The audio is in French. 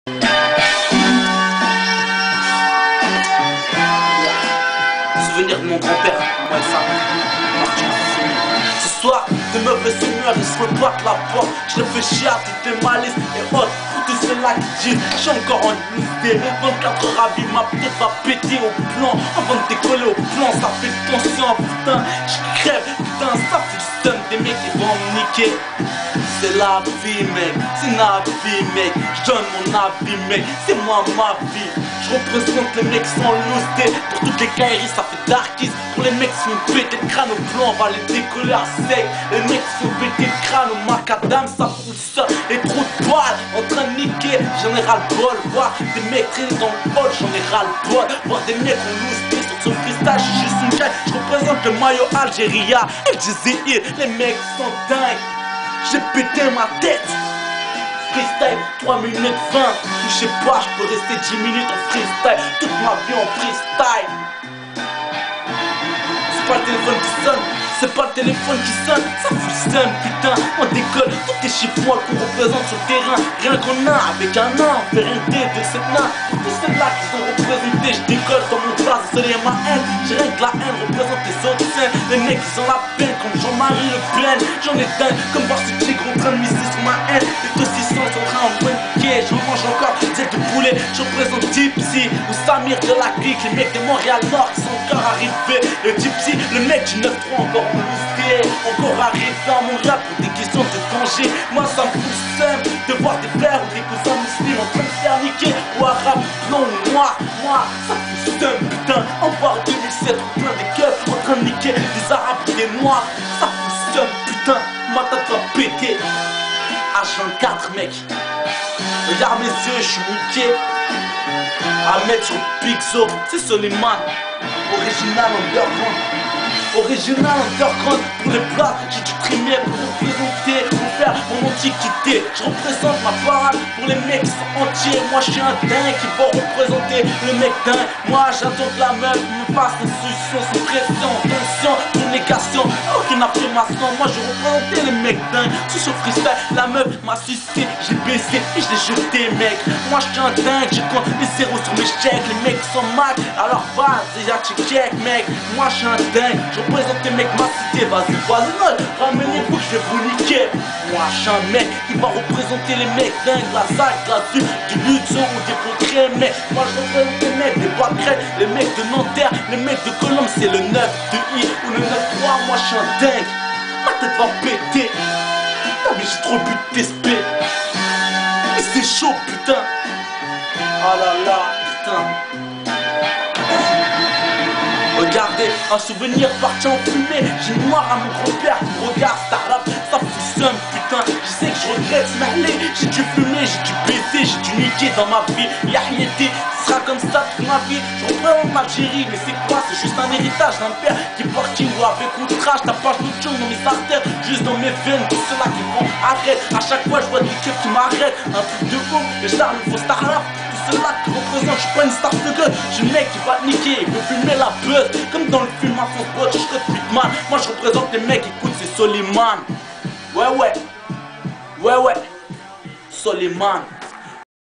Souvenir de mon grand-père, ouais ça. Ce soir, de mauvaises humeurs, ils se rebattent la porte. Je réfléchis à toutes les malices et autres. Tous ceux-là qui disent, je suis encore en illustré. 24 heures à vie, ma tête va péter au plan. Avant de décoller au plan, ça fait tension, putain. Je crève, putain, ça fait le stun des mecs qui vont me niquer. C'est la vie, mec, c'est la vie, mec. Je donne mon avis, mec, c'est moi ma vie. Je représente les mecs sans lousté. Pour toutes les KRI, ça fait darkies. Pour les mecs qui sont pétés de crâne au plan, on va les décoller à sec. Les mecs qui sont pétés de crâne au macadam, ça fout ça. Et trop de balles en train de niquer, j'en ai ras le bol. Voir des mecs traîner dans le hall, j'en ai ras le bol. Voir des mecs en lousté sur son freestyle, je suis juste une chaîne. Je représente le maillot Algéria. El Jazeera, les mecs sont dingues. J'ai pété ma tête. Freestyle, 3 minutes 20. Je sais pas, je peux rester 10 minutes en freestyle. Toute ma vie en freestyle. C'est pas le téléphone qui sonne, c'est pas le téléphone qui sonne. Ça fout le seum, putain, on décolle. Toutes les chiffres qu'on représente sur le terrain. Rien qu'on a avec un nain, on fait rien de cette nain. Tous ceux-là qui sont représentés, je décolle comme mon place, c'est ma haine. J'ai rien que la haine, représente les autres scènes. Les mecs qui ont la peine comme Jean-Marie Le Pen. J'en ai dingue comme voir ce tigre en train de miser sur ma haine. Les 2-600 sont en train de winker, j'en mange encore celle de poulet. Je représente Tipsy ou Samir de la clique. Les mecs de Montréal Nord qui sont encore arrivés. Le Tipsy, le mec du 9-3 encore boosté. Encore arrivé à Montréal pour des questions de danger. Moi ça me fout le seum de voir des frères ou des cousins musulmans en train de faire niquer. Ou arabes, blanc ou noir. Moi ça me fout le seum, putain. En voir 2007 ou plein des keufs en train de niquer des arabes ou des noirs. Ça me fout le seum, putain. Ma tête va péter. H24 mec. Regarde mes yeux, je suis niqué. À mettre sur Pixo, c'est Soliman. Original underground. Original underground. Pour les plats, j'ai dû trimer pour représenter, pour faire mon antiquité. Je représente ma parade pour les mecs qui sont entiers. Moi je suis un dingue qui va représenter le mec dingue. Moi j'attends que la meuf me fasse une solution sans pression, tension, communication, aucune affirmation. Moi je représentais les mecs dingues. Sous ce freestyle, la meuf m'a sucé, j'ai baissé et je l'ai jeté, mec. Moi je suis un dingue, je compte les zéros sur mes chèques. Les mecs sont mac, alors vas-y, check, mec. Moi je suis un dingue, je représente les mecs, ma cité, vas-y, ramenez-vous que je vais vous niquer. Moi je suis un mec qui va représenter les mecs dingues, la sac, la vue, du Luxon ou des progrès, mec. Moi je représente les mecs des bois de crête, les mecs de Nanterre, les mecs de Colombe, c'est le 9 de I ou le 9-3. Moi je suis un dingue, ma tête va péter. Putain mais j'ai trop bu de TSP. Et c'est chaud putain. Ah là là, putain. Regardez, un souvenir parti en fumée. J'ai une noire à mon grand-père qui me regarde, startup, ça fout seum, putain. Je sais que je regrette ce merlet. J'ai dû fumer, j'ai dû baiser, j'ai dû niquer dans ma vie. Y'a rien été, ce sera comme ça toute ma vie. Je représente l'Algérie, mais c'est quoi? C'est juste un héritage d'un père qui est parti ou avec outrage. Tapage de tchon dans mes artères, juste dans mes veines. Tout ceux-là qui font arrête. À chaque fois, je vois des keufs qui m'arrêtent. Un truc de ouf, mais ça, il faut startup. Là qui représente, je suis pas une star de gueule. J'ai le mec qui va te niquer, il veut filmer la buzz. Comme dans le film Enfance Bot, je code Pitman. Moi je représente les mecs, écoute c'est Soliman. Ouais Soliman.